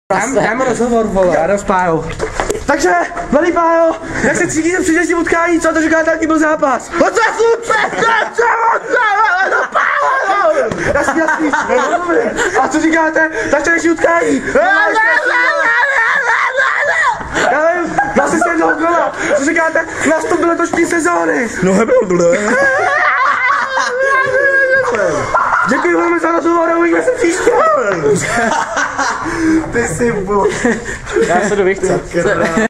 Dáme rozhovor, vole. Já jdu s Pájou. Takže, milý Pájo, jak se cítíte při dnešním utkání, co to říkáte, jaký byl zápas? Jasný. A co říkáte, tak dnešní utkání? Já nevím, zase se jednoho kola. Co říkáte, nastup do letošní sezóny? No nebyl. Děkuji velmi za rozhovor, uvidíme se příště. Ty jsi bůh. Já se jdu vychce.